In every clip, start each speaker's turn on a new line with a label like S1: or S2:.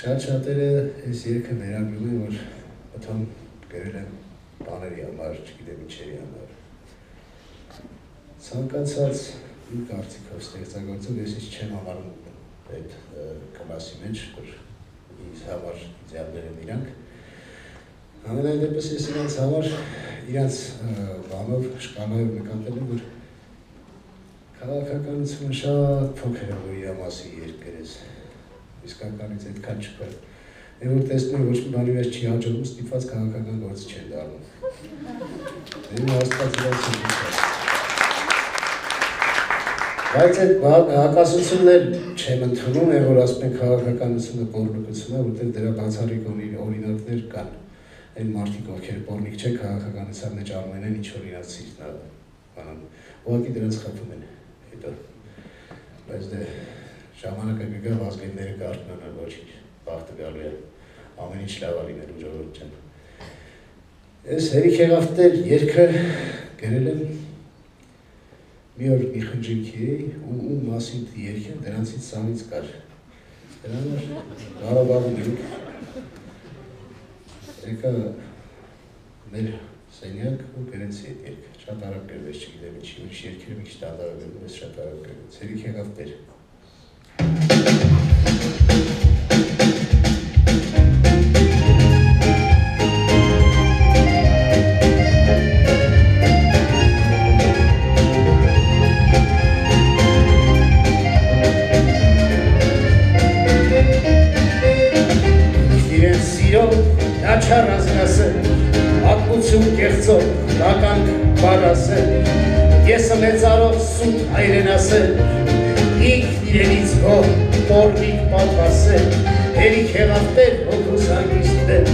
S1: Շատ-շատերը այս երգը վերագրում են, որ ըթոն գրել են բաների համար, չգիտեմ ինչերի համար։ Ցանկացած իմ կարծիքով ստեղծագործող ես ինչ չեմ համարում այդ կլասի մեջ, որ ինձ համար իդեալներ են իրանք։ Ամենայն դեպս ես իրանց համար, իրանց բանով, շկալայով նկատել եմ, որ քաղաքականությունը շատ փոքր է, որ իր մասի երկ գրես, իսկականից այդքան չկա։ Եվ որ տեսնում եմ ոչ մի բանի մեջ չի հաջողում, ստիպված քաղաքական գործ չեն դառնում։ Դեմ աստված իրանց են։ Բայց այդ հակասություններ չեմ ընդունում, եւ որ ասում են քաղաքականությունը պոռնիկություն է, որտեղ դրա բացառիկ օրինակներ կան։ Այն մարդիկ, ովքեր պոռնիկ չեն քաղաքականության մեջ անում են ինչ որ իրաց սիրտն բանան։ Ուղղակի դրանց խփում են հետո։ Բայց դե ժամանակը կգա ազգայինները կարողանան ոչինչ, բախտը գալու է։ Ամեն ինչ լավ լինելու ժողովուրդ ջան։ Ես Հերիկ Eghav երգը գրել եմ մի օր մի խնջույքի էի, ու մասին երգ եմ, դրանցից սանից կար։ Դրանը Ղարաբաղում ենք, եկա մեր սենյակ ու գրեցի այդ երգը, շատ արագ գրվեց, չգիտեմ ինչի, ուրիշ երգերը մի քիչ դանդաղ ես շատ արագ գրվեց, Հերիկ Eghav
S2: Չարազգասել, ատմություն կեղծով, տականք բարասել, եսը մեծարով սուտ հայրենասել, ինքն իրենից գող, պորնիկ պատվասել, Հերիկ Eghav հոգուս հանգիստել,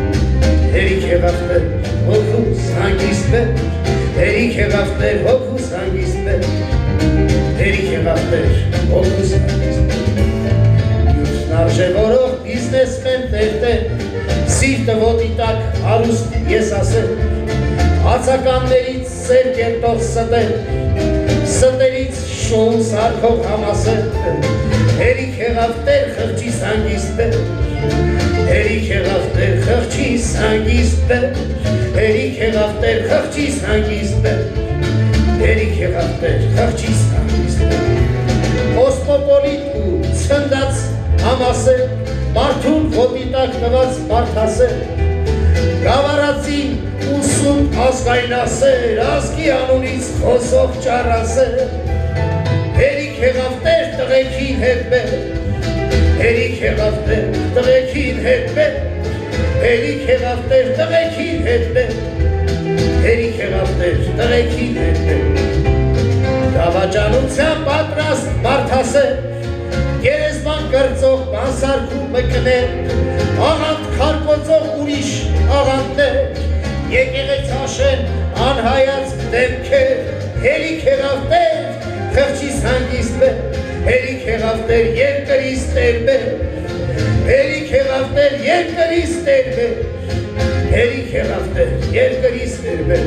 S2: Հերիկ Eghav հոգուս հանգիստել, Հերիկ Eghav հոգուս հանգիստել, Հերիկ Eghav հոգուս հանգիստել, յուրն արժե որող բիզնեսմեն տերտել, Սիրտը ոտի տակ հարուստ ես ասել, ածականներից սեր կերտող ստել, ստերից շոուն սարքող համասել, Հերիկ Eghav խղճիս հանգիստել, Հերիկ Eghav խղճիս հանգիստել, Հերիկ Eghav խղճիս հանգիստել, Հերիկ Eghav խղճիս հանգիստել, Կոսմոպոլիտ ու ցնդած համասել, Մարդուն ոտի տակ տված մարդասել, գավարածին ուսում ազգայնասեր, ազգի անունից խոսող ճարասել, Հերիկ Eghav տղեկին հետ բեր, Հերիկ Eghav տղեկին հետ բեր, Հերիկ Eghav տղեկին հետ բեր, Հերիկ Eghav տղեկին հետ բեր, դավաճանության պատրաստ մարդասել, Գերեզման կրծող բանսարկում մկներ, աղանդ քարկոծող ուրիշ աղանդներ, եկեղեց հաշեն անհայաց դեմքեր, Հերիկ Eghav խղճիս հանգիստ բեր, Հերիկ Eghav երկրիս տեր բեր, Հերիկ Eghav երկրիս տեր բեր, Հերիկ Eghav երկրիս տեր բեր,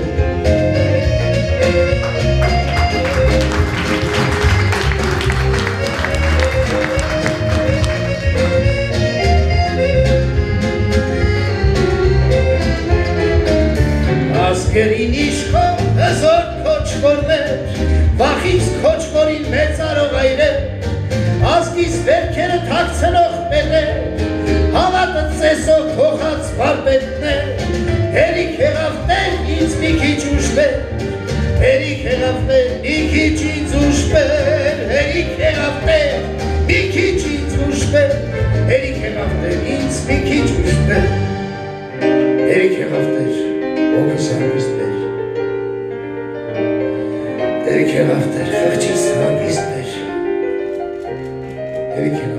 S2: Ազգերին իշխող հզոր քոչվորներ, վախից քոչվորին մեծարող այրեր, ազգիս վերքերը թաքցնող պետեր, հավատը ծեսող փոխած վարպետներ, Հերիկ Eghav ինձ մի քիչ ուշվեր, Հերիկ Eghav մի քիչ ինձ ուշվեր, Հերիկ Eghav մի քիչ ինձ ուշվեր, Հերիկ Eghav ինձ մի քիչ ուշվեր, Հերիկ Eghav Հոգուս հանգիստ բեր, Հերիկ Eghav խղճիս հանգիստ բեր, Հերիկ Eghav